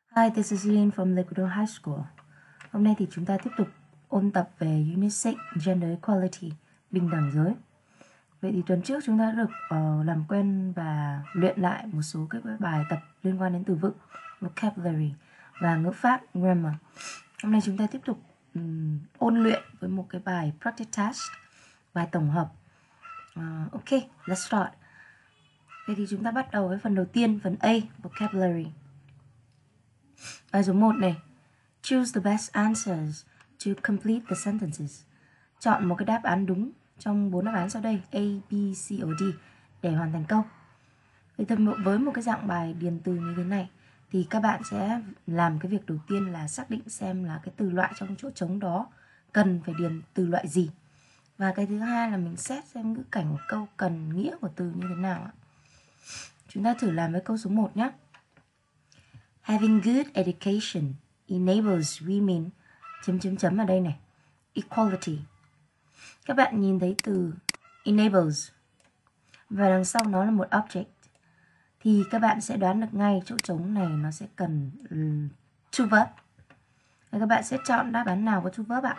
Hi, this is Lynn from Liquidor High School. Hôm nay thì chúng ta tiếp tục ôn tập về Unit 6 Gender Equality, bình đẳng giới. Vậy thì tuần trước chúng ta đã được làm quen và luyện lại một số các bài tập liên quan đến từ vựng, vocabulary và ngữ pháp, grammar. Hôm nay chúng ta tiếp tục ôn luyện với một cái bài practice task, bài tổng hợp. Ok, let's start. Vậy thì chúng ta bắt đầu với phần đầu tiên, phần A, vocabulary. Bài số 1 này. Choose the best answers to complete the sentences. Chọn một cái đáp án đúng trong 4 đáp án sau đây, A, B, C, or D, để hoàn thành câu. Vậy thì với một cái dạng bài điền từ như thế này thì các bạn sẽ làm cái việc đầu tiên là xác định xem là cái từ loại trong chỗ trống đó cần phải điền từ loại gì. Và cái thứ hai là mình xét xem ngữ cảnh của câu cần nghĩa của từ như thế nào ạ. Chúng ta thử làm với câu số 1 nhé. Having good education enables women ở đây này, equality. Các bạn nhìn thấy từ enables và đằng sau nó là một object thì các bạn sẽ đoán được ngay chỗ trống này nó sẽ cần to verb. Và các bạn sẽ chọn đáp án nào có to verb ạ?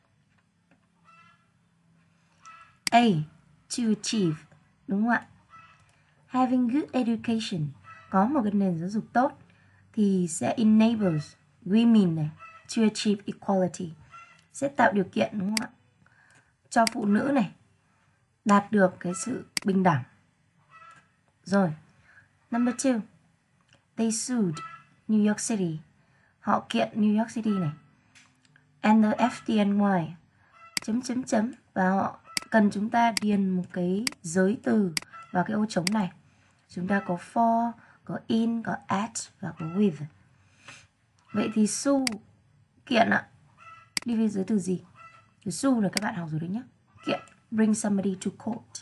A, to achieve, đúng không ạ? Having good education, có một cái nền giáo dục tốt thì sẽ enables women này to achieve equality, sẽ tạo điều kiện, đúng không ạ, cho phụ nữ này đạt được cái sự bình đẳng. Rồi, number 2, they sued New York City, họ kiện New York City này, and the FDNY và họ cần chúng ta điền một cái giới từ vào cái ô trống này. Chúng ta có for, có in, có at và có with. Vậy thì sue, kiện ạ, đi với giới từ gì? Từ sue là các bạn học rồi đấy nhé. Kiện, bring somebody to court.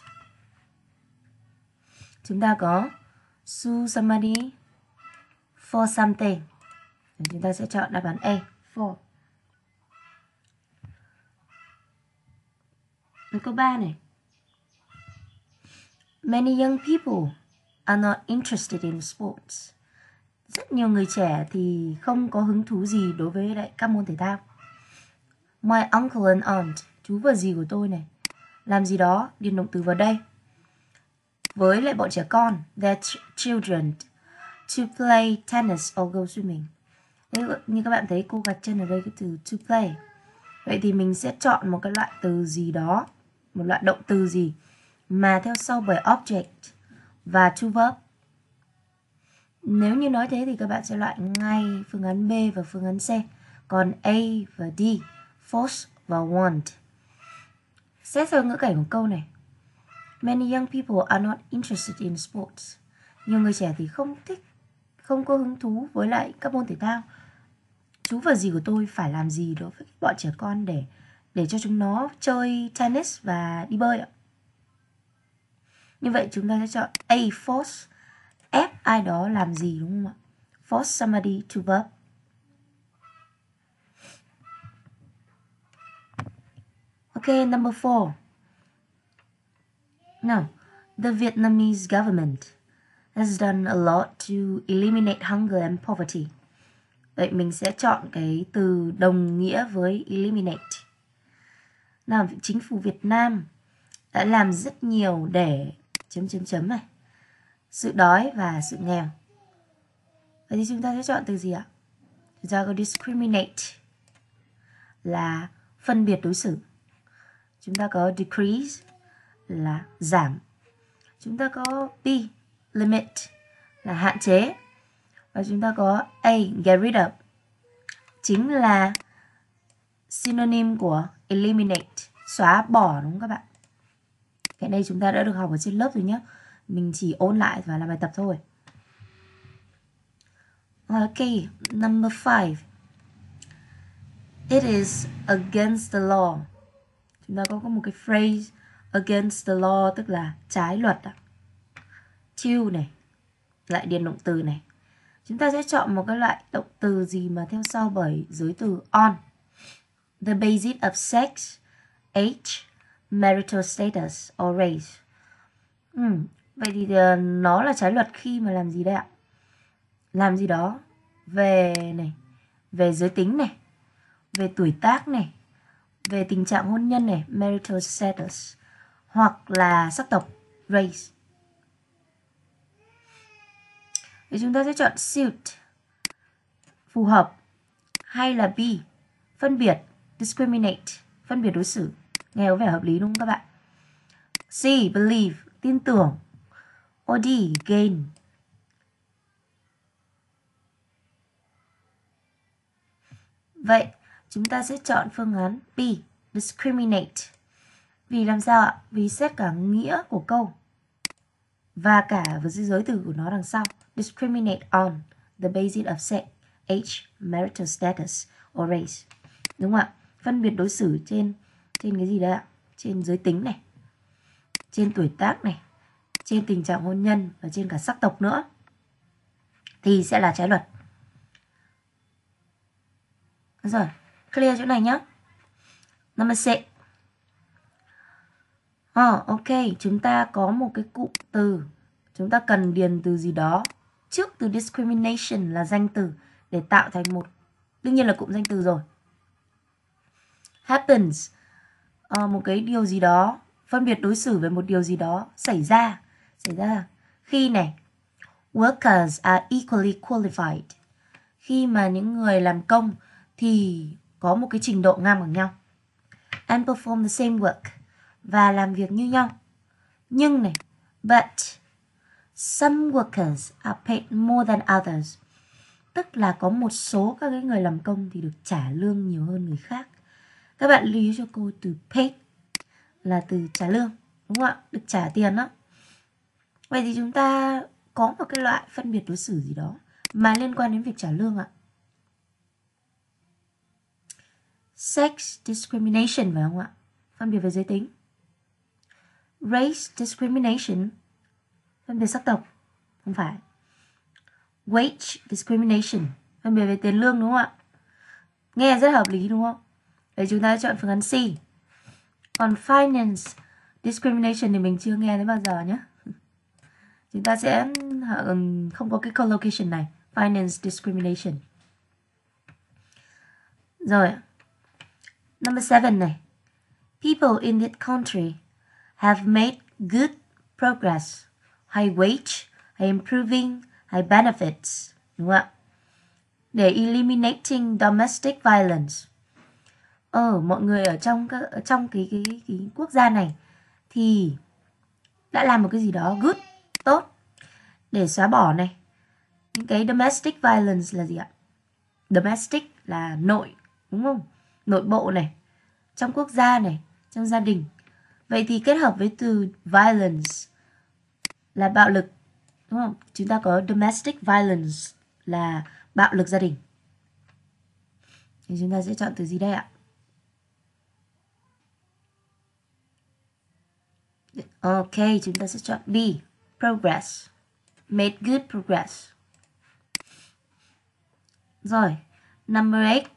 Chúng ta có sue somebody for something. Chúng ta sẽ chọn đáp án A, for. Câu 3 này. Many young people are not interested in sports. Rất nhiều người trẻ thì không có hứng thú gì đối với lại các môn thể thao. My uncle and aunt, chú và dì của tôi này, làm gì đó, điền động từ vào đây. Với lại bọn trẻ con, their children, to play tennis or go swimming. Đấy, như các bạn thấy cô gạch chân ở đây cái từ to play. Vậy thì mình sẽ chọn một cái loại từ gì đó, một loại động từ gì mà theo sau bởi object và to verb. Nếu như nói thế thì các bạn sẽ loại ngay phương án B và phương án C. Còn A và D, force và want. Xét theo ngữ cảnh của câu này. Many young people are not interested in sports. Nhiều người trẻ thì không thích, không có hứng thú với lại các môn thể thao. Chú và dì của tôi phải làm gì đối với bọn trẻ con để cho chúng nó chơi tennis và đi bơi ạ? Như vậy chúng ta sẽ chọn A, force, ép ai đó làm gì, đúng không ạ? Force somebody to verb. Ok, number 4. Now, the Vietnamese government has done a lot to eliminate hunger and poverty. Vậy mình sẽ chọn cái từ đồng nghĩa với eliminate. Nào, chính phủ Việt Nam đã làm rất nhiều để này, sự đói và sự nghèo. Vậy thì chúng ta sẽ chọn từ gì ạ? Chúng ta có discriminate là phân biệt đối xử. Chúng ta có decrease là giảm. Chúng ta có B, limit là hạn chế. Và chúng ta có A, get rid of, chính là synonym của eliminate, xóa bỏ, đúng không các bạn? Cái này chúng ta đã được học ở trên lớp rồi nhé. Mình chỉ ôn lại và làm bài tập thôi. Ok, number 5. It is against the law. Chúng ta có một cái phrase against the law, tức là trái luật. To này, lại điền động từ này. Chúng ta sẽ chọn một cái loại động từ gì mà theo sau bởi giới từ on. The basis of sex, age, marital status or race. Vậy thì nó là trái luật khi mà làm gì đây ạ? Làm gì đó về giới tính này, về tuổi tác này, về tình trạng hôn nhân này, marital status, hoặc là sắc tộc, race. Thì chúng ta sẽ chọn suit, phù hợp, hay là B, phân biệt, discriminate, phân biệt đối xử. Nghe có vẻ hợp lý đúng không các bạn? C, believe, tin tưởng, or D, gain. Vậy chúng ta sẽ chọn phương án B, discriminate. Vì làm sao ạ? Vì xét cả nghĩa của câu và cả với giới từ của nó đằng sau. Discriminate on the basis of sex, age, marital status or race. Đúng không ạ? Phân biệt đối xử trên cái gì đấy ạ? Trên giới tính này, trên tuổi tác này, trên tình trạng hôn nhân và trên cả sắc tộc nữa. Thì sẽ là trái luật. Được rồi, clear chỗ này nhé. Number 6. Ok, chúng ta có một cái cụm từ. Chúng ta cần điền từ gì đó trước từ discrimination là danh từ để tạo thành một, đương nhiên là cụm danh từ rồi. Happens, một cái điều gì đó, phân biệt đối xử về một điều gì đó xảy ra khi này, workers are equally qualified, khi mà những người làm công thì có một cái trình độ ngang bằng nhau, and perform the same work, và làm việc như nhau. Nhưng này, but some workers are paid more than others, tức là có một số các cái người làm công thì được trả lương nhiều hơn người khác. Các bạn lưu ý cho cô từ paid là từ trả lương, đúng không ạ? Được trả tiền đó. Vậy thì chúng ta có một cái loại phân biệt đối xử gì đó mà liên quan đến việc trả lương ạ. Sex discrimination phải không ạ? Phân biệt về giới tính. Race discrimination, phân biệt sắc tộc. Không phải. Wage discrimination, phân biệt về tiền lương đúng không ạ? Nghe rất hợp lý đúng không? Vậy chúng ta chọn phương án C. Còn finance discrimination thì mình chưa nghe đến bao giờ nhé. Chúng ta sẽ không có cái collocation này. Finance discrimination. Rồi. Number 7 này. People in this country have made good progress. High wage, hay improving, hay benefits. Đúng không ạ? Để eliminating domestic violence. Mọi người ở trong cái quốc gia này thì đã làm một cái gì đó good, tốt, để xóa bỏ này những cái domestic violence là gì ạ? Domestic là nội, đúng không? Nội bộ này, trong quốc gia này, trong gia đình. Vậy thì kết hợp với từ violence là bạo lực, đúng không? Chúng ta có domestic violence là bạo lực gia đình. Thì chúng ta sẽ chọn từ gì đây ạ? Ok, chúng ta sẽ chọn B, progress. Made good progress. Rồi, number 8.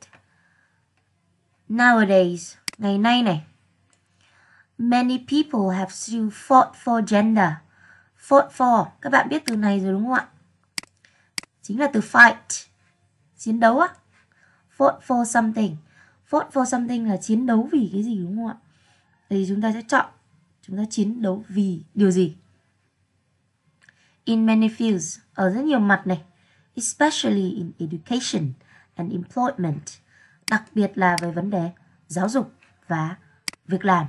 Nowadays, ngày nay này. Many people have still fought for gender. Fought for, các bạn biết từ này rồi đúng không ạ? Chính là từ fight, chiến đấu á. Fought for something. Fought for something là chiến đấu vì cái gì đúng không ạ? Thì chúng ta sẽ chọn, chúng ta chiến đấu vì điều gì? In many fields, ở rất nhiều mặt này, especially in education and employment, đặc biệt là về vấn đề giáo dục và việc làm.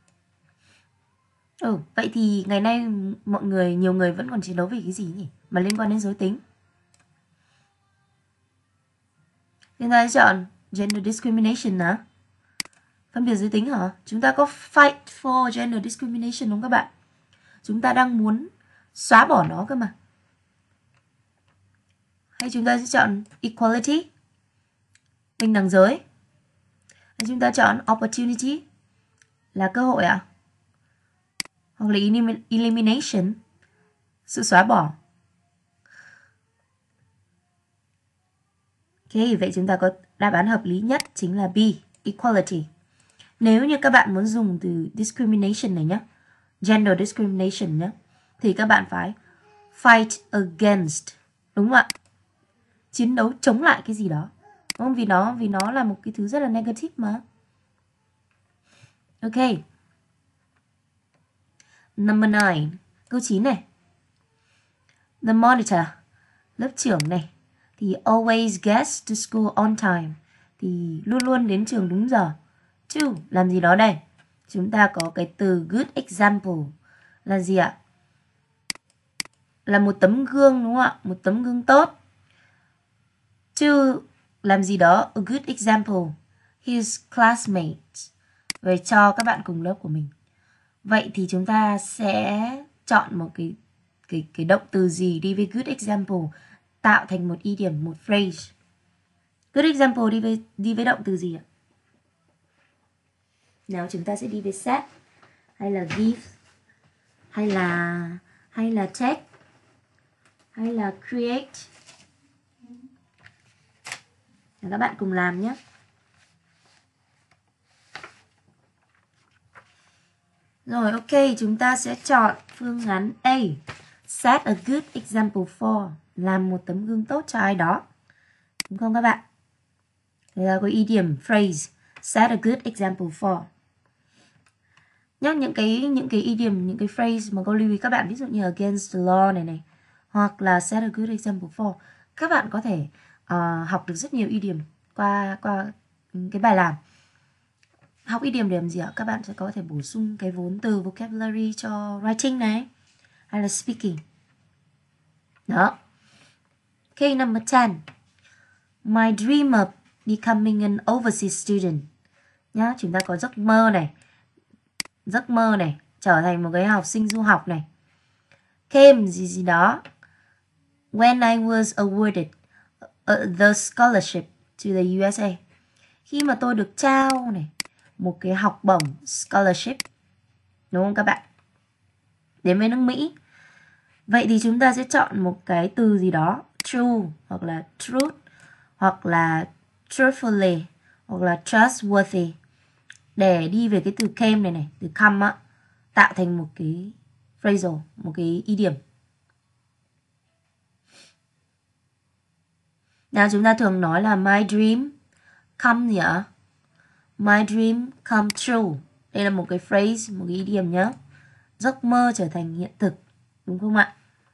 Vậy thì ngày nay nhiều người vẫn còn chiến đấu vì cái gì nhỉ? Mà liên quan đến giới tính. Chúng ta sẽ chọn gender discrimination nào? Phân biệt giới tính hả? Chúng ta có fight for gender discrimination đúng không các bạn? Chúng ta đang muốn xóa bỏ nó cơ mà. Hay chúng ta sẽ chọn equality, bình đẳng giới. Hay chúng ta chọn opportunity là cơ hội ạ? Hoặc là elimination, sự xóa bỏ. Ok, vậy chúng ta có đáp án hợp lý nhất chính là B, equality. Nếu như các bạn muốn dùng từ discrimination này nhé, gender discrimination nhé, thì các bạn phải fight against, đúng không ạ? chiến đấu chống lại cái gì đó. Đúng không? Vì nó là một cái thứ rất là negative mà. Ok. Number 9. Câu 9 này. The monitor, lớp trưởng này, thì always gets to school on time, thì luôn luôn đến trường đúng giờ. Two, làm gì đó đây? Chúng ta có cái từ good example là gì ạ? Là một tấm gương, đúng không ạ? Một tấm gương tốt. To làm gì đó, a good example, his classmates, về cho các bạn cùng lớp của mình. Vậy thì chúng ta sẽ chọn một cái động từ gì đi với good example tạo thành một idiom, một phrase. Good example đi với động từ gì ạ? Nào, chúng ta sẽ đi với set, hay là give, hay là take, hay là create. Các bạn cùng làm nhé. Rồi, ok, chúng ta sẽ chọn phương án A. Set a good example for, làm một tấm gương tốt cho ai đó. Đúng không các bạn? Đây là cái idiom, phrase, set a good example for. Nhắc những cái idiom, những cái phrase mà câu lưu ý các bạn, ví dụ như against the law này, hoặc là set a good example for. Các bạn có thể học được rất nhiều idiom qua cái bài làm. Học idiom để làm gì ạ? Các bạn sẽ có thể bổ sung cái vốn từ vocabulary cho writing này, hay là speaking. Đó. Okay, number 10. My dream of becoming an overseas student. Nhá, chúng ta có giấc mơ này, trở thành một cái học sinh du học này. Came gì đó. When I was awarded the scholarship to the USA. Khi mà tôi được trao này một cái học bổng scholarship, đúng không các bạn, đến với nước Mỹ. Vậy thì chúng ta sẽ chọn một cái từ gì đó, true, hoặc là truth, hoặc là truthfully, hoặc là trustworthy, để đi về cái từ came này, từ come á, tạo thành một cái phrasal, một cái idiom. Nào, chúng ta thường nói là my dream come gì ạ? My dream come true. Đây là một cái phrase, một cái idiom nhé. Giấc mơ trở thành hiện thực, đúng không ạ?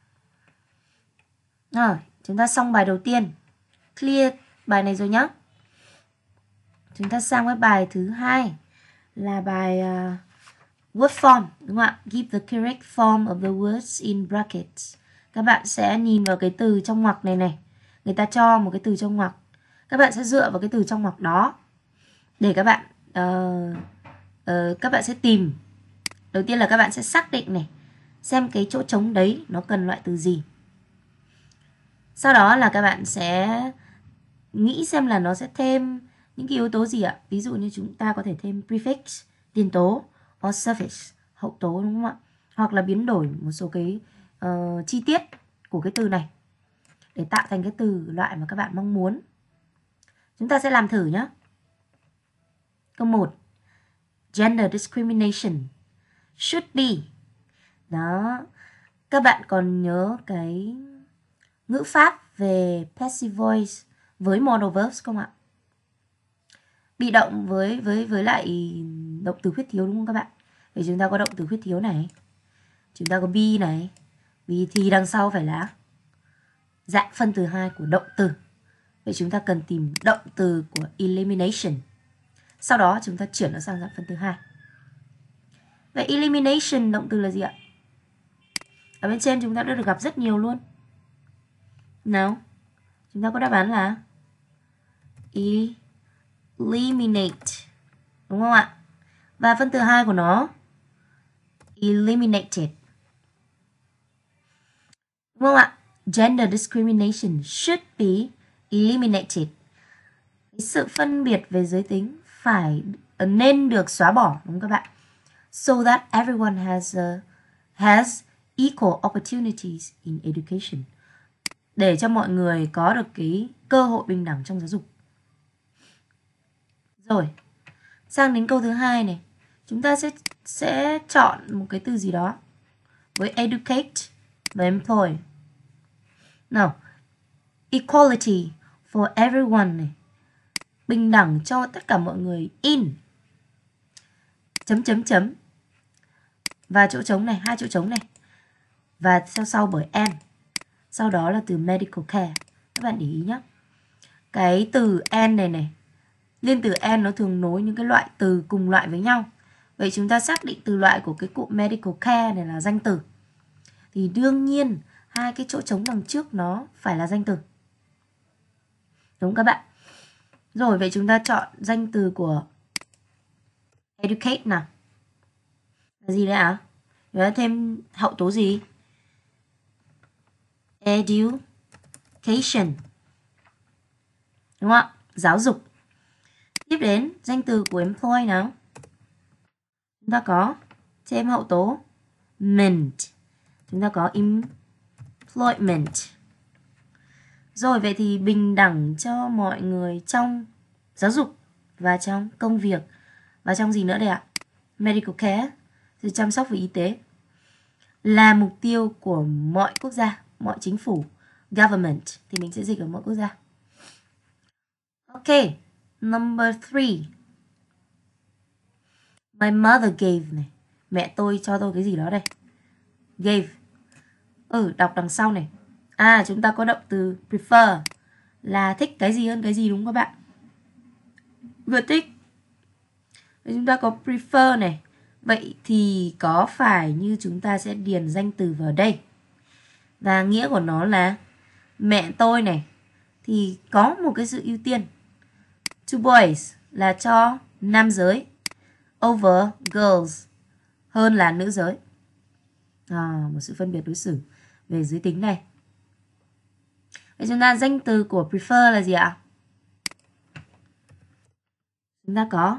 Rồi, chúng ta xong bài đầu tiên. Clear bài này rồi nhé. Chúng ta sang với bài thứ hai là bài word form, đúng không ạ? Give the correct form of the words in brackets. Các bạn sẽ nhìn vào cái từ trong ngoặc này. Người ta cho một cái từ trong ngoặc. Các bạn sẽ dựa vào cái từ trong ngoặc đó để các bạn sẽ tìm. Đầu tiên là các bạn sẽ xác định này, xem cái chỗ trống đấy nó cần loại từ gì. Sau đó là các bạn sẽ nghĩ xem là nó sẽ thêm những cái yếu tố gì ạ. Ví dụ như chúng ta có thể thêm prefix, tiền tố, or suffix, hậu tố, đúng không ạ? Hoặc là biến đổi một số cái chi tiết của cái từ này để tạo thành cái từ loại mà các bạn mong muốn. Chúng ta sẽ làm thử nhé. Câu 1. Gender discrimination should be. Đó. Các bạn còn nhớ cái ngữ pháp về passive voice với modal verbs không ạ? Bị động với lại động từ khuyết thiếu, đúng không các bạn? Vậy chúng ta có động từ khuyết thiếu này, chúng ta có be này, vì thì đằng sau phải là dạng phân từ 2 của động từ. Vậy chúng ta cần tìm động từ của elimination. Sau đó chúng ta chuyển nó sang dạng phân từ 2. Vậy elimination động từ là gì ạ? Ở bên trên chúng ta đã được gặp rất nhiều luôn. Nào, chúng ta có đáp án là eliminate, đúng không ạ? Và phân từ 2 của nó eliminated, đúng không ạ? Gender discrimination should be eliminated. Cái sự phân biệt về giới tính nên được xóa bỏ, đúng không các bạn? So that everyone has equal opportunities in education. Để cho mọi người có được cái cơ hội bình đẳng trong giáo dục. Rồi, sang đến câu thứ hai này, chúng ta sẽ chọn một cái từ gì đó với educate và employ. Nào, equality for everyone này. Bình đẳng cho tất cả mọi người in chấm chấm chấm và chỗ trống này, hai chỗ trống này, và theo sau bởi and. Sau đó là từ medical care. Các bạn để ý nhé. Cái từ and này này, liên từ and nó thường nối những cái loại từ cùng loại với nhau. Vậy chúng ta xác định từ loại của cái cụm medical care này là danh từ. Thì đương nhiên hai cái chỗ trống đằng trước nó phải là danh từ. Đúng các bạn? Rồi vậy chúng ta chọn danh từ của educate nào. Là gì đấy ạ? Chúng ta thêm hậu tố gì? Education. Đúng không ạ? Giáo dục. Tiếp đến danh từ của employ nào. Chúng ta có thêm hậu tố ment. Chúng ta có employment. Rồi vậy thì bình đẳng cho mọi người trong giáo dục và trong công việc và trong gì nữa đây ạ? Medical care, sự chăm sóc về y tế là mục tiêu của mọi quốc gia, mọi chính phủ. Government thì mình sẽ dịch ở mọi quốc gia. Ok, number 3. My mother gave này. Mẹ tôi cho tôi cái gì đó đây. Gave. Đọc đằng sau này. Chúng ta có động từ prefer là thích cái gì hơn cái gì, đúng không các bạn? Vừa thích. Chúng ta có prefer này. Vậy thì có phải như chúng ta sẽ điền danh từ vào đây. Và nghĩa của nó là mẹ tôi này thì có một cái sự ưu tiên. To boys là cho nam giới. Over girls hơn là nữ giới. Một sự phân biệt đối xử về giới tính này. Vậy chúng ta danh từ của prefer là gì ạ? Chúng ta có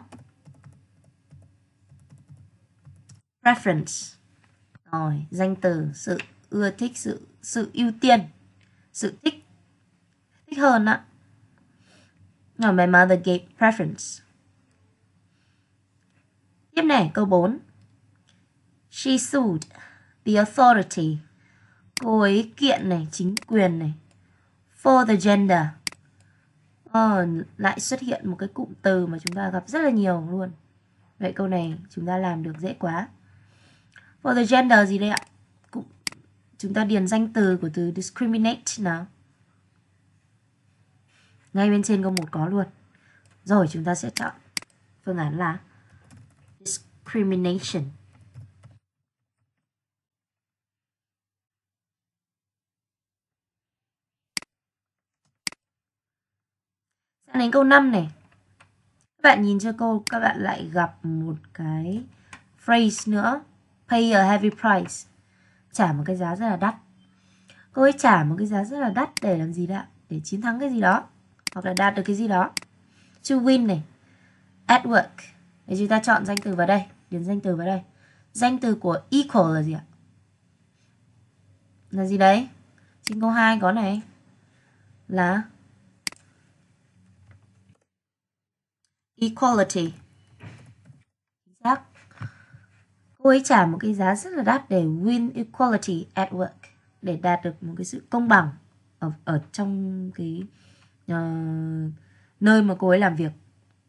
preference. Rồi, danh từ sự ưa thích, sự ưu tiên, sự thích hơn ạ. Rồi, my mother gave preference. Tiếp này, câu 4. She sued the authority. Cô ấy kiện này, chính quyền này. For the gender. Lại xuất hiện một cái cụm từ mà chúng ta gặp rất là nhiều luôn. Vậy câu này chúng ta làm được dễ quá. For the gender gì đây ạ? Chúng ta điền danh từ của từ discriminate nào. Ngay bên trên câu 1 có luôn. Rồi chúng ta sẽ chọn phương án là discrimination. Sang đến câu 5 này. Các bạn nhìn cho câu, các bạn lại gặp một cái phrase nữa. Pay a heavy price. Trả một cái giá rất là đắt. Cô ấy trả một cái giá rất là đắt để làm gì đó? Để chiến thắng cái gì đó. Hoặc là đạt được cái gì đó. To win này. At work. Để chúng ta chọn danh từ vào đây. Điền danh từ vào đây. Danh từ của equal là gì ạ? Là gì đấy? Trên câu 2 có này. Là equality. Chính xác. Cô ấy trả một cái giá rất là đắt để win equality at work. Để đạt được một cái sự công bằng ở trong cái nơi mà cô ấy làm việc.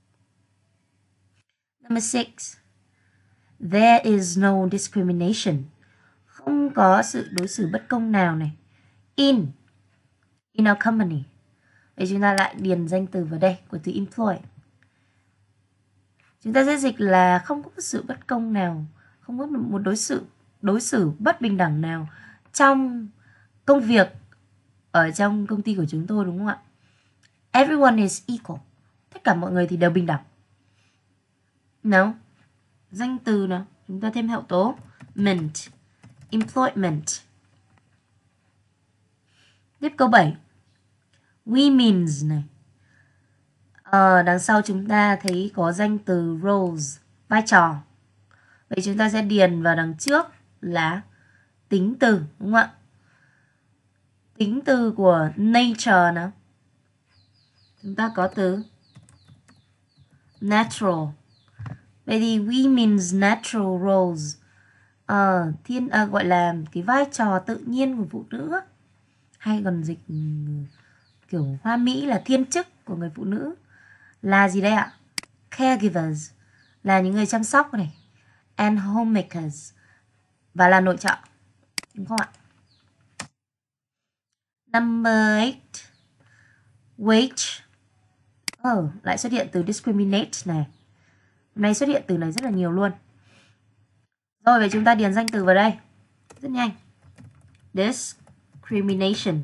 Number 6. There is no discrimination. Không có sự đối xử bất công nào này. In our company. Vậy chúng ta lại điền danh từ vào đây của từ employ. Chúng ta sẽ dịch là không có sự bất công nào, không có một đối xử bất bình đẳng nào trong công việc ở trong công ty của chúng tôi, đúng không ạ? Everyone is equal. Tất cả mọi người thì đều bình đẳng. Nào, danh từ nào, chúng ta thêm hậu tố ment, employment. Tiếp câu 7. Women's này. Đằng sau chúng ta thấy có danh từ roles, vai trò. Vậy chúng ta sẽ điền vào đằng trước là tính từ, đúng không ạ? Tính từ của nature nào. Chúng ta có từ natural. Vậy thì women's natural roles, gọi là cái vai trò tự nhiên của phụ nữ, hay còn dịch kiểu hoa mỹ là thiên chức của người phụ nữ là gì đây ạ? Caregivers là những người chăm sóc này, and homemakers và là nội trợ, đúng không ạ? Number 8, wage. Lại xuất hiện từ discriminate này. Hôm nay xuất hiện từ này rất là nhiều luôn. Rồi, vậy chúng ta điền danh từ vào đây. Rất nhanh. Discrimination.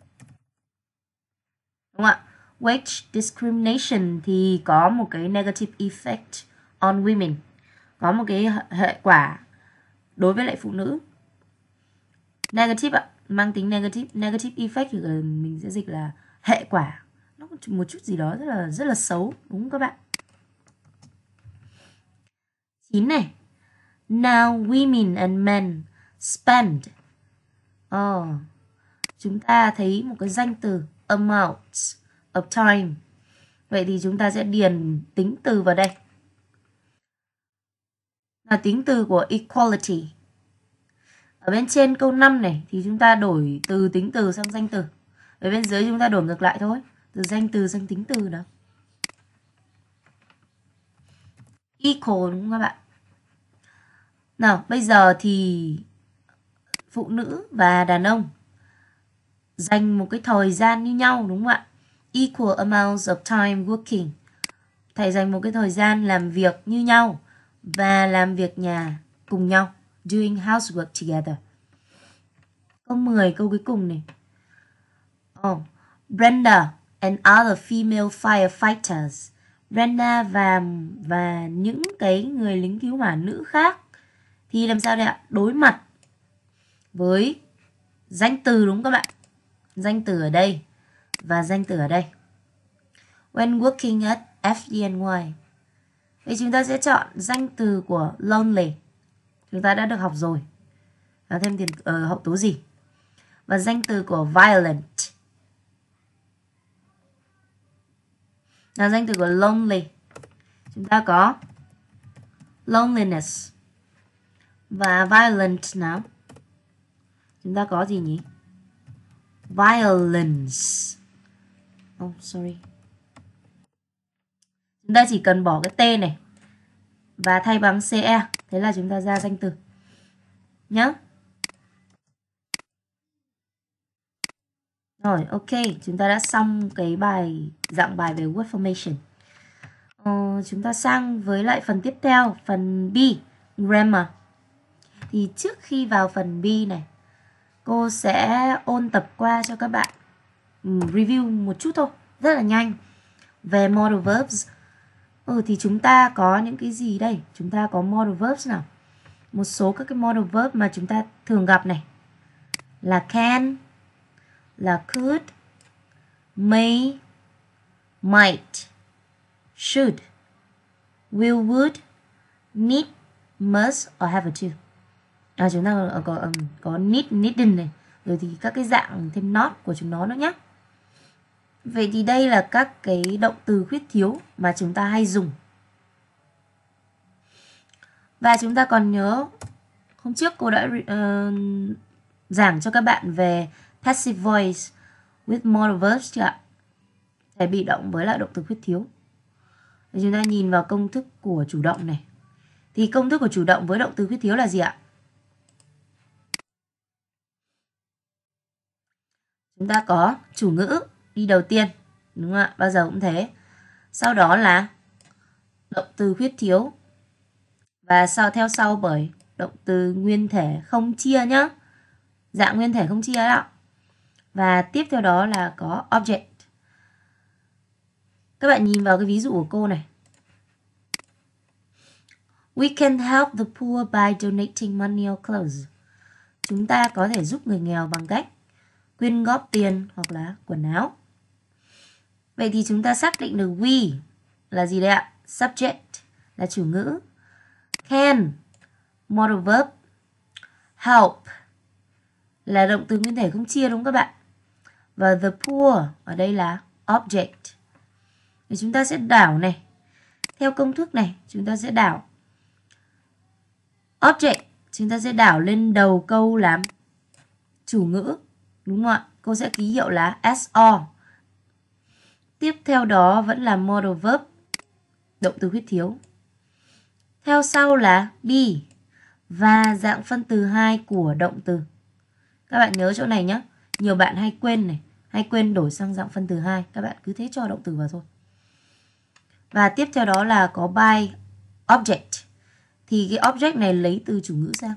Đúng không ạ? Wage discrimination thì có một cái negative effect on women. Có một cái hệ quả đối với lại phụ nữ. Negative ạ, mang tính negative. Negative effect thì mình sẽ dịch là hệ quả. Nó có một chút gì đó rất là xấu, đúng không các bạn? 9 này. Now women and men spend. Chúng ta thấy một cái danh từ amount of time. Vậy thì chúng ta sẽ điền tính từ vào đây. Là tính từ của equality. Ở bên trên câu 5 này thì chúng ta đổi từ tính từ sang danh từ. Ở bên dưới chúng ta đổi ngược lại thôi. Từ danh từ sang tính từ đó. Equal, đúng không các bạn? Nào, bây giờ thì phụ nữ và đàn ông dành một cái thời gian như nhau, đúng không ạ? Equal amounts of time working. Thầy dành một cái thời gian làm việc như nhau và làm việc nhà cùng nhau. Doing housework together. Câu 10, câu cuối cùng này. Brenda and other female firefighters. Brenda và những cái người lính cứu hỏa nữ khác thì làm sao đây ạ? Đối mặt với danh từ, đúng không các bạn? Danh từ ở đây và danh từ ở đây. When working at FDNY. Vậy chúng ta sẽ chọn danh từ của lonely. Chúng ta đã được học rồi. Và thêm tiền hậu tố gì? Và danh từ của violent. Là danh từ của lonely. Chúng ta có loneliness. Và violent nào? Chúng ta có gì nhỉ? Violence. Sorry. Chúng ta chỉ cần bỏ cái T này và thay bằng CE. Thế là chúng ta ra danh từ. Nhá. Rồi, ok. Chúng ta đã xong cái dạng bài về word formation. Chúng ta sang với lại phần tiếp theo. Phần B, grammar. Thì trước khi vào phần B này, cô sẽ ôn tập qua cho các bạn. Review một chút thôi, rất là nhanh. Về modal verbs. Thì chúng ta có những cái gì đây? Chúng ta có modal verbs nào? Một số các cái modal verb mà chúng ta thường gặp này là can, là could, may, might, should, will, would, need, must or have to. Chúng ta có need, needn't này. Rồi thì các cái dạng thêm not của chúng nó nữa nhé. Vậy thì đây là các cái động từ khuyết thiếu mà chúng ta hay dùng. Và chúng ta còn nhớ hôm trước cô đã giảng cho các bạn về passive voice with modal verbs chưa ạ? Thể bị động với lại động từ khuyết thiếu. Để chúng ta nhìn vào công thức của chủ động này. Thì công thức của chủ động với động từ khuyết thiếu là gì ạ? Chúng ta có chủ ngữ đi đầu tiên, đúng không ạ? Bao giờ cũng thế. Sau đó là động từ khuyết thiếu. Và theo sau bởi động từ nguyên thể không chia nhá. Dạng nguyên thể không chia đó. Và tiếp theo đó là có object. Các bạn nhìn vào cái ví dụ của cô này. We can help the poor by donating money or clothes. Chúng ta có thể giúp người nghèo bằng cách quyên góp tiền hoặc là quần áo. Vậy thì chúng ta xác định được we là gì đây ạ? Subject là chủ ngữ. Can, modal verb. Help là động từ nguyên thể không chia, đúng không các bạn? Và the poor ở đây là object. Thì chúng ta sẽ đảo này. Theo công thức này, chúng ta sẽ đảo object. Chúng ta sẽ đảo lên đầu câu làm chủ ngữ. Đúng không ạ? Cô sẽ ký hiệu là SO. Tiếp theo đó vẫn là modal verb, động từ huyết thiếu. Theo sau là be và dạng phân từ 2 của động từ. Các bạn nhớ chỗ này nhé. Nhiều bạn hay quên này, hay quên đổi sang dạng phân từ 2. Các bạn cứ thế cho động từ vào thôi. Và tiếp theo đó là có by object. Thì cái object này lấy từ chủ ngữ sang.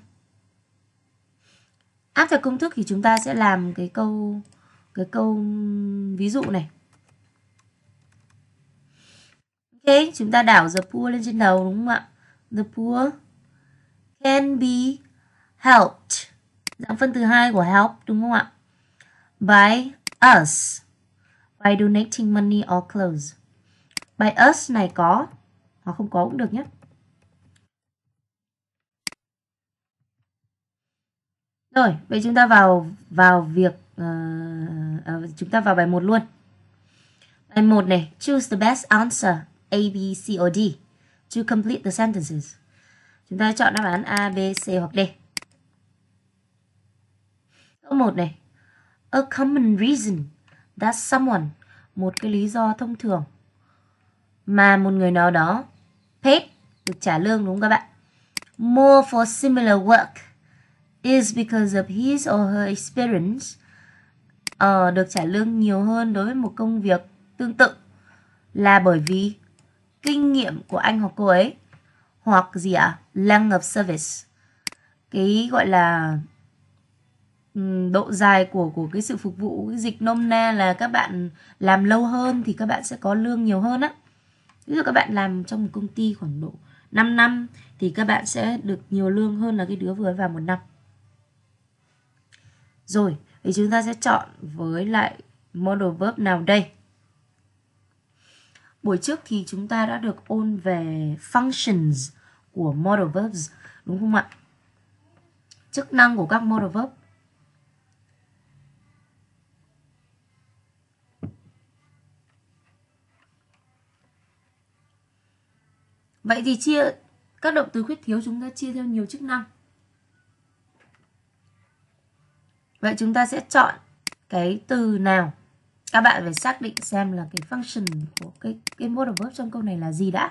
Áp theo công thức thì chúng ta sẽ làm cái câu ví dụ này. Ok, chúng ta đảo the poor lên trên đầu đúng không ạ? The poor can be helped. Dạng phân từ 2 của help đúng không ạ? By us. By donating money or clothes. By us này có, hoặc không có cũng được nhé. Rồi, vậy chúng ta vào việc chúng ta vào bài 1 luôn. Bài 1 này, choose the best answer A, B, C or D to complete the sentences. Chúng ta chọn đáp án A, B, C hoặc D. Câu 1 này, a common reason that someone, một cái lý do thông thường mà một người nào đó paid, được trả lương đúng không các bạn, more for similar work is because of his or her experience, được trả lương nhiều hơn đối với một công việc tương tự là bởi vì kinh nghiệm của anh hoặc cô ấy, hoặc gì ạ? Length of service, cái gọi là độ dài của cái sự phục vụ. Cái dịch nôm na là các bạn làm lâu hơn thì các bạn sẽ có lương nhiều hơn á. Ví dụ các bạn làm trong một công ty khoảng độ 5 năm thì các bạn sẽ được nhiều lương hơn là cái đứa vừa vào 1 năm. Rồi, thì chúng ta sẽ chọn với lại modal verb nào đây? Buổi trước thì chúng ta đã được ôn về functions của modal verbs, đúng không ạ? Chức năng của các modal verb. Vậy thì chia các động từ khuyết thiếu chúng ta chia theo nhiều chức năng. Vậy chúng ta sẽ chọn cái từ nào? Các bạn phải xác định xem là cái function của cái modal verb trong câu này là gì đã.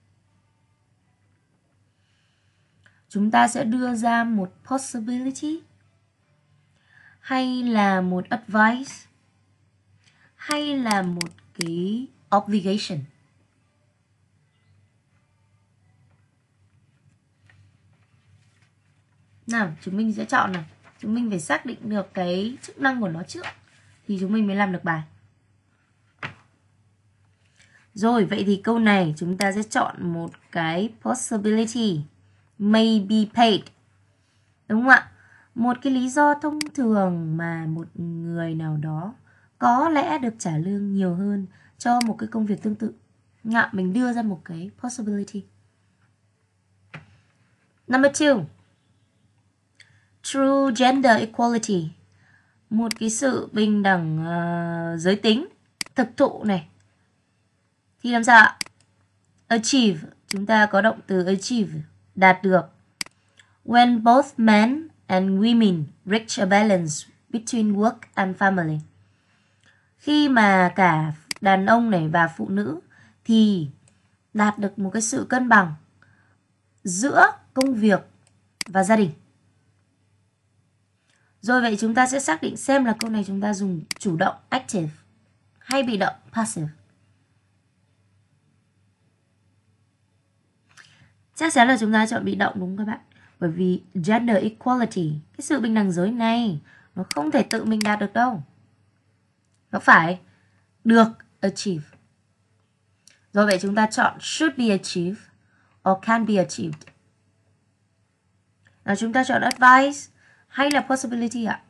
Chúng ta sẽ đưa ra một possibility, hay là một advice, hay là một cái obligation. Nào, chúng mình sẽ chọn nào. Chúng mình phải xác định được cái chức năng của nó trước thì chúng mình mới làm được bài. Rồi, vậy thì câu này chúng ta sẽ chọn một cái possibility, may be paid. Đúng không ạ? Một cái lý do thông thường mà một người nào đó có lẽ được trả lương nhiều hơn cho một cái công việc tương tự. Mình đưa ra một cái possibility. Number 2. True gender equality. Một cái sự bình đẳng giới tính thực thụ này. Thì làm sao ạ? Achieve, chúng ta có động từ achieve, đạt được. When both men and women reach a balance between work and family. Khi mà cả đàn ông này và phụ nữ thì đạt được một cái sự cân bằng giữa công việc và gia đình. Rồi, vậy chúng ta sẽ xác định xem là câu này chúng ta dùng chủ động active hay bị động passive. Chắc chắn là chúng ta chọn bị động đúng không các bạn? Bởi vì gender equality, cái sự bình đẳng giới này, nó không thể tự mình đạt được đâu. Nó phải được achieve. Rồi, vậy chúng ta chọn should be achieved or can be achieved. Nào, chúng ta chọn advice hay là possibility ạ?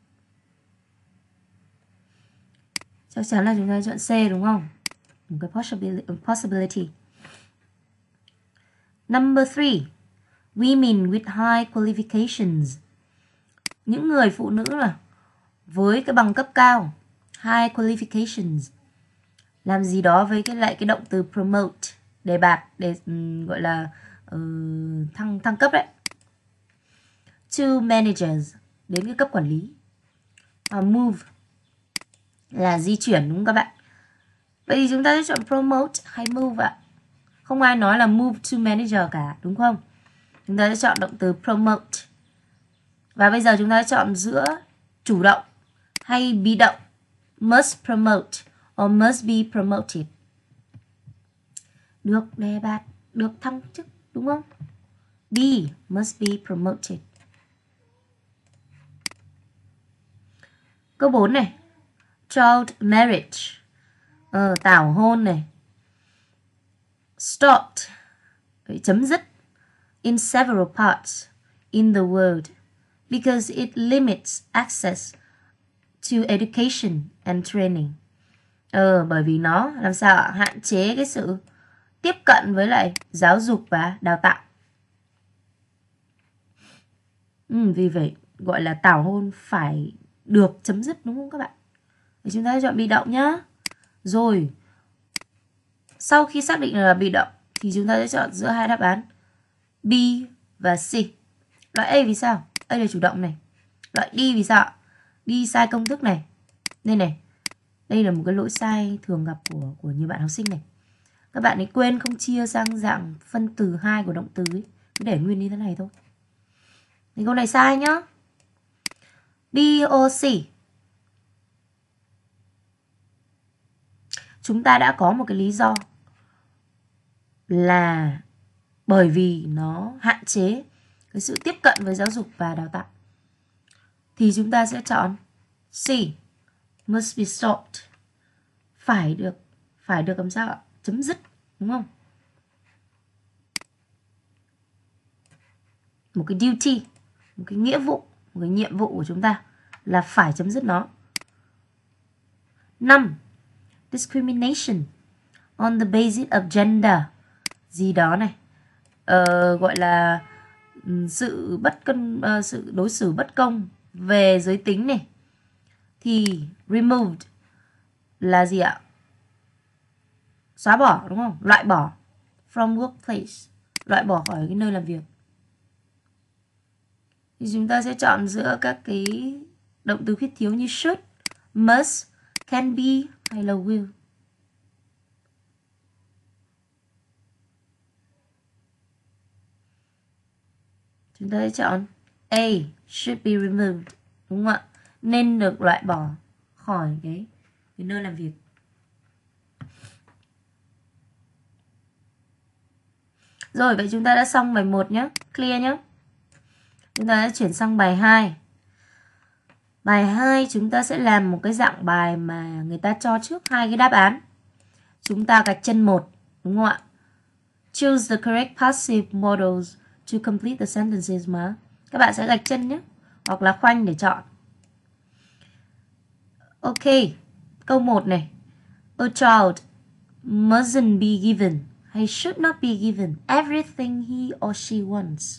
Chắc chắn là chúng ta chọn C đúng không? Một cái possibility. Number 3. Women with high qualifications. Những người phụ nữ là với cái bằng cấp cao, high qualifications, làm gì đó với lại cái động từ promote, đề bạt, để gọi là thăng cấp đấy. To managers, đến cái cấp quản lý. Move là di chuyển đúng không các bạn? Vậy thì chúng ta sẽ chọn promote hay move ạ? Không ai nói là move to manager cả, đúng không? Chúng ta sẽ chọn động từ promote. Và bây giờ chúng ta sẽ chọn giữa chủ động hay bị động. Must promote or must be promoted. Được đề bạt, được thăng chức, đúng không? B, must be promoted. Câu 4 này. Child marriage. Tảo hôn này. Stopped, chấm dứt. In several parts in the world because it limits access to education and training. Bởi vì nó làm sao ạ? Hạn chế cái sự tiếp cận với lại giáo dục và đào tạo. Vì vậy gọi là tảo hôn phải được chấm dứt, đúng không các bạn? Thì chúng ta chọn bị động nhá. Rồi sau khi xác định là bị động thì chúng ta sẽ chọn giữa hai đáp án B và C. Loại A vì sao? A là chủ động này. Loại D vì sao? D sai công thức này. Nên này, đây là một cái lỗi sai thường gặp của nhiều bạn học sinh này. Các bạn ấy quên không chia sang dạng phân từ 2 của động từ ấy. Cứ để nguyên như thế này thôi. Thì câu này sai nhá. B or C. Chúng ta đã có một cái lý do là bởi vì nó hạn chế cái sự tiếp cận với giáo dục và đào tạo. Thì chúng ta sẽ chọn C. Must be stopped. Phải được làm sao ạ? Chấm dứt, đúng không? Một cái duty, một cái nghĩa vụ, một cái nhiệm vụ của chúng ta là phải chấm dứt nó. 5. Discrimination on the basis of gender. Gì đó này. Gọi là sự sự đối xử bất công về giới tính này. Thì removed là gì ạ? Xóa bỏ, đúng không? Loại bỏ. From workplace. Loại bỏ khỏi cái nơi làm việc. Thì chúng ta sẽ chọn giữa các cái động từ khuyết thiếu như should, must, can be hay là will. Chúng ta sẽ chọn A, should be removed, đúng không ạ? Nên được loại bỏ khỏi cái nơi làm việc. Rồi, vậy chúng ta đã xong bài 1 nhé. Clear nhé. Chúng ta sẽ chuyển sang bài 2. Bài 2 chúng ta sẽ làm một cái dạng bài mà người ta cho trước hai cái đáp án. Chúng ta gạch chân 1, đúng không ạ? Choose the correct passive modals to complete the sentences mà. Các bạn sẽ gạch chân nhé. Hoặc là khoanh để chọn. Ok. Câu 1 này. A child mustn't be given hay should not be given everything he or she wants.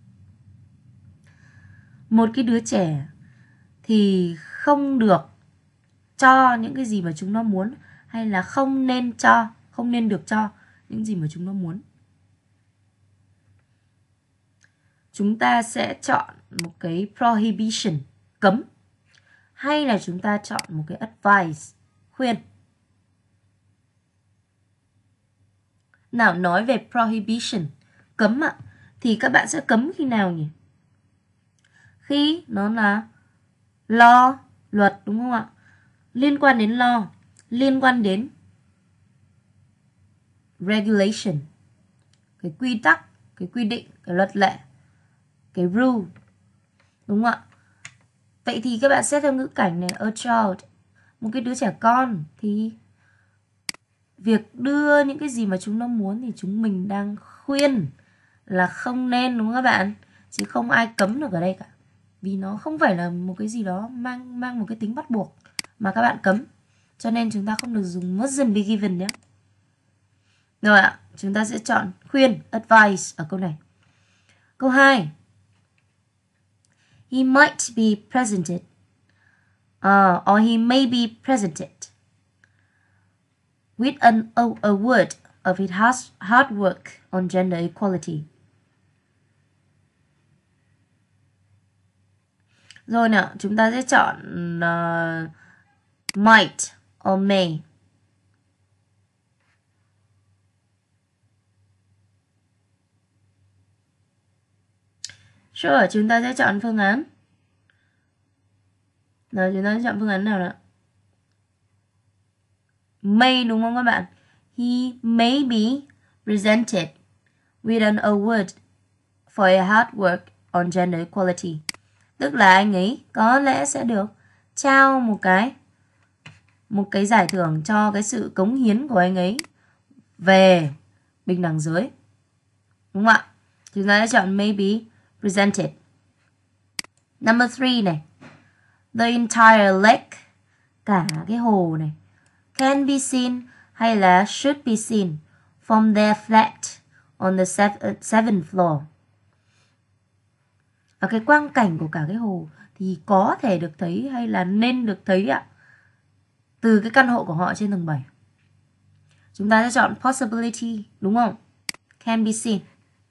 Một cái đứa trẻ thì không được cho những cái gì mà chúng nó muốn, hay là không nên được cho những gì mà chúng nó muốn. Chúng ta sẽ chọn một cái prohibition, cấm, hay là chúng ta chọn một cái advice, khuyên. Nào, nói về prohibition, cấm ạ, thì các bạn sẽ cấm khi nào nhỉ? Khi nó là law, luật, đúng không ạ? Liên quan đến law, liên quan đến regulation, cái quy tắc, cái quy định, cái luật lệ, cái rule, đúng không ạ? Vậy thì các bạn xét theo ngữ cảnh này, a child, một cái đứa trẻ con, thì việc đưa những cái gì mà chúng nó muốn thì chúng mình đang khuyên là không nên, đúng không các bạn? Chứ không ai cấm được ở đây cả. Vì nó không phải là một cái gì đó mang một cái tính bắt buộc mà các bạn cấm. Cho nên chúng ta không được dùng mustn't be given nhé. Rồi ạ, chúng ta sẽ chọn khuyên, advice ở câu này. Câu 2. He might be presented or he may be presented with a word of his hard work on gender equality. Rồi nào, chúng ta sẽ chọn might or may. Sure, chúng ta sẽ chọn phương án. Nào, chúng ta sẽ chọn phương án nào nào? May đúng không các bạn? He may be presented with an award for a hard work on gender equality. Tức là anh ấy có lẽ sẽ được trao một cái giải thưởng cho cái sự cống hiến của anh ấy về bình đẳng giới. Đúng không ạ? Chúng ta sẽ chọn may be presented. Number 3 này. The entire lake, cả cái hồ này, can be seen hay là should be seen from their flat on the 7th floor. Và cái quang cảnh của cả cái hồ thì có thể được thấy hay là nên được thấy ạ, từ cái căn hộ của họ trên tầng 7. Chúng ta sẽ chọn possibility, đúng không? Can be seen.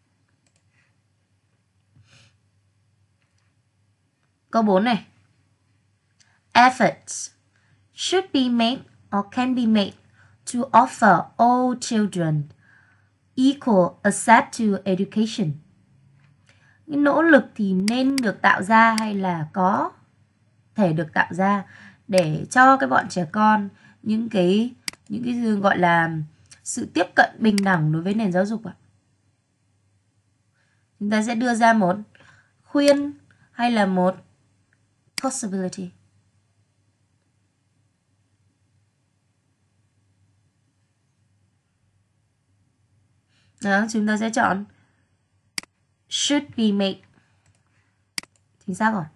Câu 4 này. Efforts should be made or can be made to offer all children equal access to education. Cái nỗ lực thì nên được tạo ra hay là có thể được tạo ra để cho cái bọn trẻ con những cái gọi là sự tiếp cận bình đẳng đối với nền giáo dục ạ. Chúng ta sẽ đưa ra một khuyên hay là một possibility. Đó, chúng ta sẽ chọn should be made. Chính xác rồi.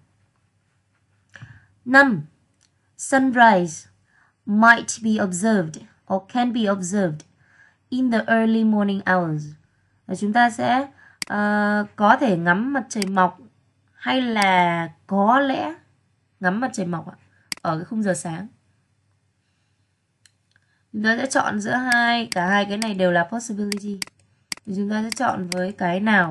5. Sunrise might be observed or can be observed in the early morning hours. Và chúng ta sẽ có thể ngắm mặt trời mọc hay là có lẽ ngắm mặt trời mọc ở cái khung giờ sáng. Chúng ta sẽ chọn giữa cả hai cái này đều là possibility. Thì chúng ta sẽ chọn với cái nào?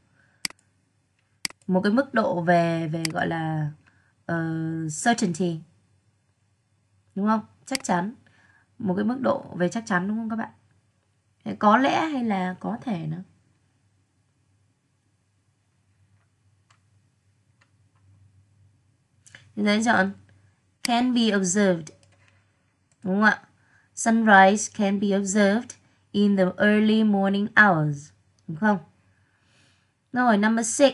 Một cái mức độ về gọi là certainty. Đúng không? Chắc chắn. Một cái mức độ về chắc chắn, đúng không các bạn? Có lẽ hay là có thể nữa. Chúng ta sẽ chọn can be observed. Đúng không ạ? Sunrise can be observed in the early morning hours. Đúng không? Rồi, number 6.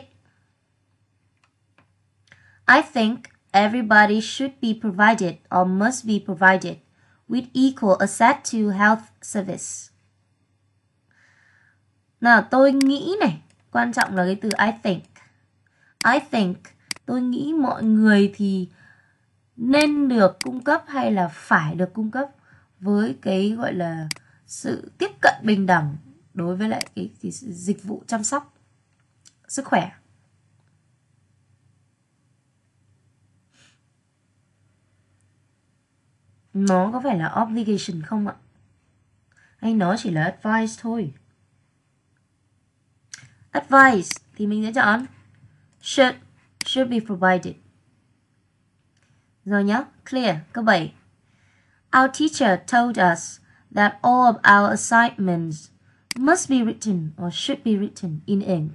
I think everybody should be provided or must be provided with equal access to health service. Nào, tôi nghĩ này. Quan trọng là cái từ I think. I think, tôi nghĩ mọi người thì nên được cung cấp hay là phải được cung cấp với cái gọi là sự tiếp cận bình đẳng đối với lại cái dịch vụ chăm sóc sức khỏe. Nó có phải là obligation không ạ? Hay nó chỉ là advice thôi? Advice thì mình sẽ chọn should be provided. Rồi nhá, clear. Câu 7. Our teacher told us that all of our assignments must be written or should be written in ink.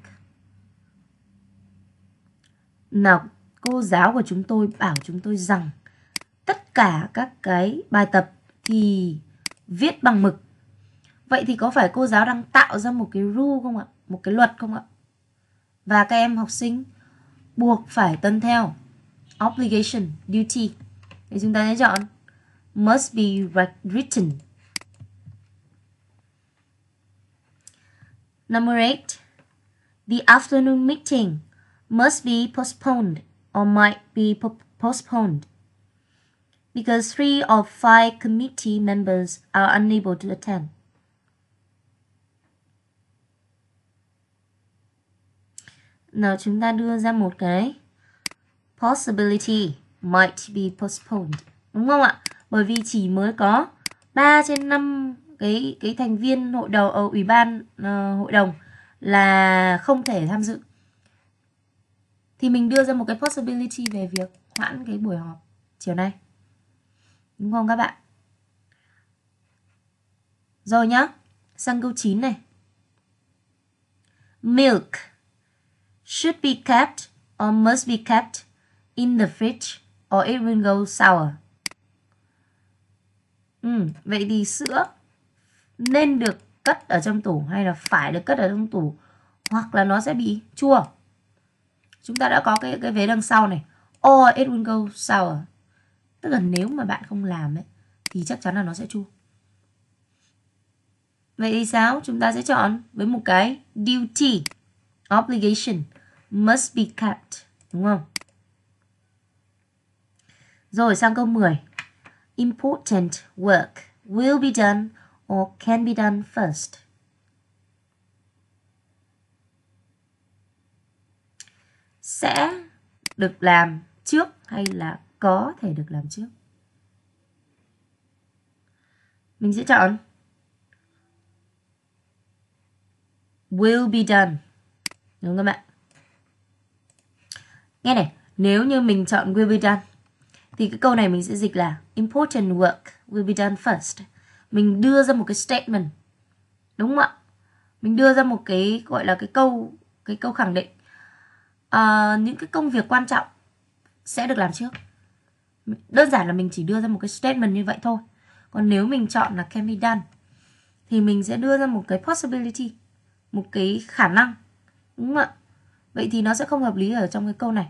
Nào, cô giáo của chúng tôi bảo chúng tôi rằng tất cả các cái bài tập thì viết bằng mực. Vậy thì có phải cô giáo đang tạo ra một cái rule không ạ? Một cái luật không ạ? Và các em học sinh buộc phải tuân theo. Obligation, duty. Thì chúng ta sẽ chọn must be written. Number 8. The afternoon meeting must be postponed or might be postponed because 3 of 5 committee members are unable to attend. Nào, chúng ta đưa ra một cái possibility might be postponed. Đúng không ạ? Bởi vì chỉ mới có 3 trên 5 cái thành viên ủy ban hội đồng là không thể tham dự. Thì mình đưa ra một cái possibility về việc hoãn cái buổi họp chiều nay. Đúng không các bạn? Rồi nhá, sang câu 9 này. Milk should be kept or must be kept in the fridge or it will go sour. Vậy thì sữa nên được cất ở trong tủ hay là phải được cất ở trong tủ, hoặc là nó sẽ bị chua. Chúng ta đã có cái vế đằng sau này, or it will go sour. Tức là nếu mà bạn không làm ấy thì chắc chắn là nó sẽ chua. Vậy thì sao? Chúng ta sẽ chọn với một cái duty, obligation, must be kept, đúng không? Rồi sang câu 10. Important work will be done or can be done first. Sẽ được làm trước hay là có thể được làm trước? Mình sẽ chọn will be done. Đúng không các bạn? Nghe này, nếu như mình chọn will be done thì cái câu này mình sẽ dịch là important work will be done first. Mình đưa ra một cái statement. Đúng không ạ? Mình đưa ra một cái gọi là cái câu khẳng định. Những cái công việc quan trọng sẽ được làm trước. Đơn giản là mình chỉ đưa ra một cái statement như vậy thôi. Còn nếu mình chọn là can be done thì mình sẽ đưa ra một cái possibility, một cái khả năng. Đúng không ạ? Vậy thì nó sẽ không hợp lý ở trong cái câu này.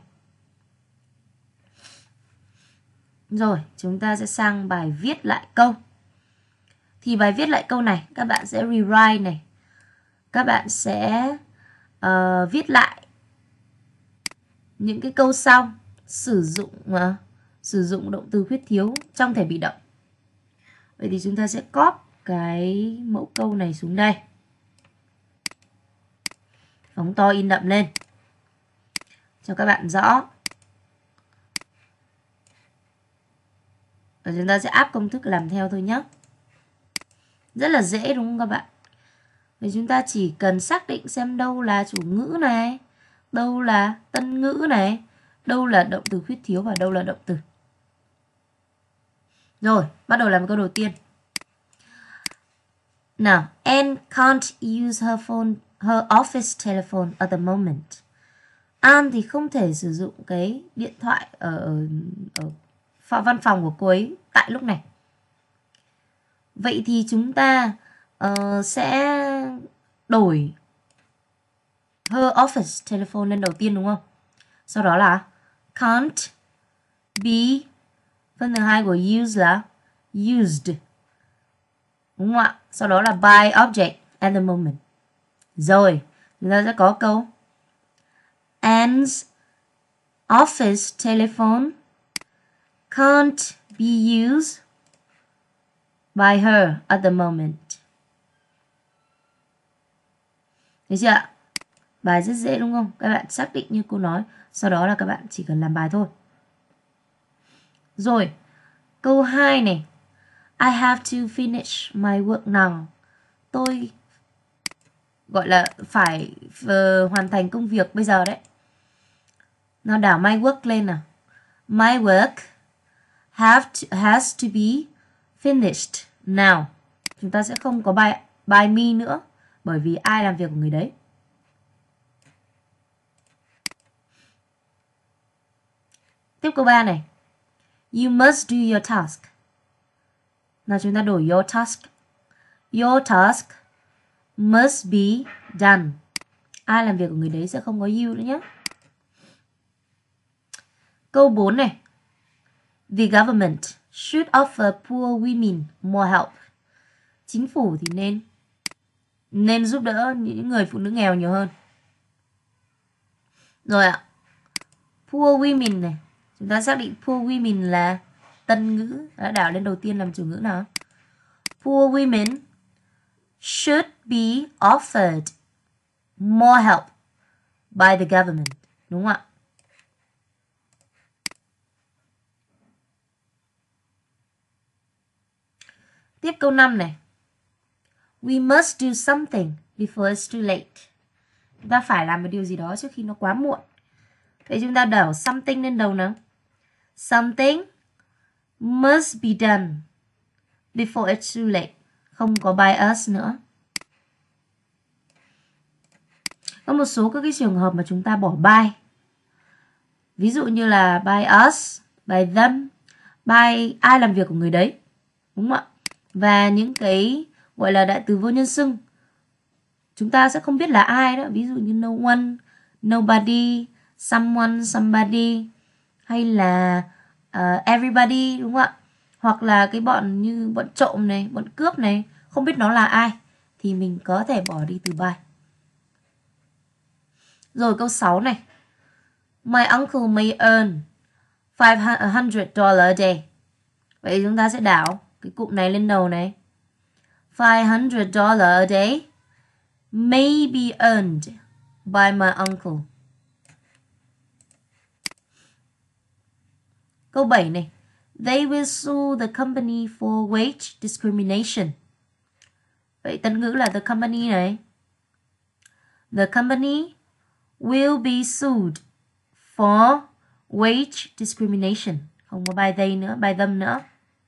Rồi, chúng ta sẽ sang bài viết lại câu. Thì bài viết lại câu này, các bạn sẽ rewrite này. Các bạn sẽ viết lại những cái câu sau sử dụng động từ khuyết thiếu trong thể bị động. Vậy thì chúng ta sẽ copy cái mẫu câu này xuống đây. Phóng to in đậm lên cho các bạn rõ. Và chúng ta sẽ áp công thức làm theo thôi nhé. Rất là dễ đúng không các bạn? Vậy chúng ta chỉ cần xác định xem đâu là chủ ngữ này, đâu là tân ngữ này, đâu là động từ khuyết thiếu và đâu là động từ. Rồi, bắt đầu làm câu đầu tiên. Nào, Anne can't use her office telephone at the moment. Anne thì không thể sử dụng cái điện thoại ở văn phòng của cô ấy tại lúc này. Vậy thì chúng ta sẽ đổi her office telephone lên đầu tiên đúng không? Sau đó là can't be, phần thứ hai của use là used. Đúng không ạ? Sau đó là by object at the moment. Rồi, chúng ta sẽ có câu Anne's office telephone can't be used by her at the moment. Thấy chưa ạ? Bài rất dễ đúng không? Các bạn xác định như cô nói. Sau đó là các bạn chỉ cần làm bài thôi. Rồi, câu 2 này. I have to finish my work now. Tôi gọi là phải hoàn thành công việc bây giờ đấy. Nào đảo my work lên nào. My work has to be finished now. Chúng ta sẽ không có by me nữa, bởi vì ai làm việc của người đấy. Tiếp câu 3 này. You must do your task. Nào chúng ta đổi your task. Your task must be done. Ai làm việc của người đấy sẽ không có you nữa nhé. Câu 4 này. The government should offer poor women more help. Chính phủ thì nên giúp đỡ những người phụ nữ nghèo nhiều hơn. Rồi ạ. Poor women này. Chúng ta xác định poor women là tân ngữ. Đã đảo lên đầu tiên làm chủ ngữ nào. Poor women should be offered more help by the government. Đúng không ạ? Tiếp câu 5 này. We must do something before it's too late. Chúng ta phải làm một điều gì đó trước khi nó quá muộn. Vậy chúng ta đảo something lên đầu nào. Something must be done before it's too late. Không có by us nữa. Có một số các cái trường hợp mà chúng ta bỏ by. Ví dụ như là by us, by them, by ai làm việc của người đấy. Đúng không ạ? Và những cái gọi là đại từ vô nhân xưng, chúng ta sẽ không biết là ai đó. Ví dụ như no one, nobody, someone, somebody, hay là everybody, đúng không ạ? Hoặc là cái bọn như bọn trộm này, bọn cướp này, không biết nó là ai, thì mình có thể bỏ đi từ by. Rồi câu 6 này. My uncle may earn $500 a day. Vậy chúng ta sẽ đảo cái cụm này lên đầu này. $500 a day may be earned by my uncle. Câu 7 này. They will sue the company for wage discrimination. Vậy tân ngữ là the company này. The company will be sued for wage discrimination. Không có by they nữa, by them nữa.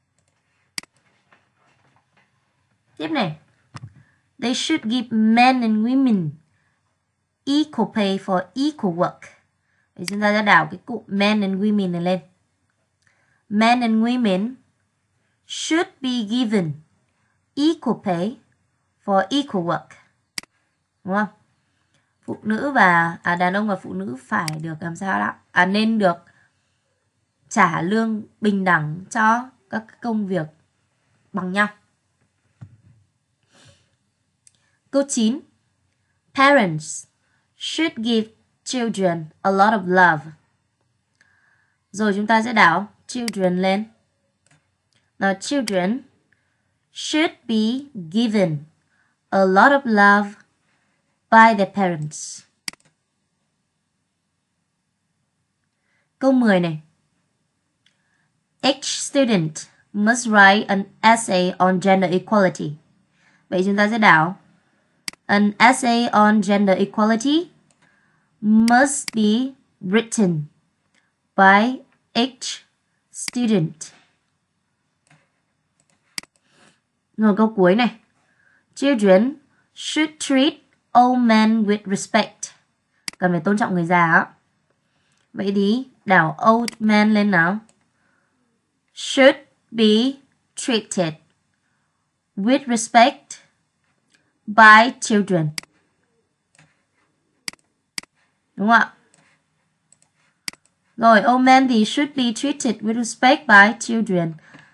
Tiếp này. They should give men and women equal pay for equal work. Vậy chúng ta sẽ đảo cái cụm men and women này lên. Men and women should be given equal pay for equal work. Đúng không? Phụ nữ và đàn ông và phụ nữ phải được làm sao đó? Nên được trả lương bình đẳng cho các công việc bằng nhau. Câu 9. Parents should give children a lot of love. Rồi chúng ta sẽ đảo children lên. Now children should be given a lot of love by their parents. Câu 10 này. Each student must write an essay on gender equality. Vậy chúng ta sẽ đảo an essay on gender equality must be written by each student. Rồi câu cuối này. Children should treat old men with respect. Cần phải tôn trọng người già á. Vậy thì đảo old man lên nào. Should be treated with respect by children. Đúng không ạ? Rồi, old men thì should be treated with respect by children.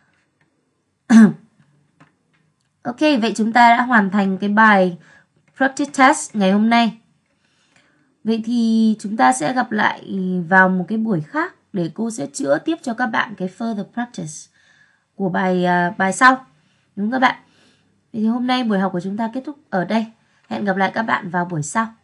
Ok, vậy chúng ta đã hoàn thành cái bài practice test ngày hôm nay. Vậy thì chúng ta sẽ gặp lại vào một cái buổi khác để cô sẽ chữa tiếp cho các bạn cái further practice của bài sau. Đúng các bạn? Vậy thì hôm nay buổi học của chúng ta kết thúc ở đây. Hẹn gặp lại các bạn vào buổi sau.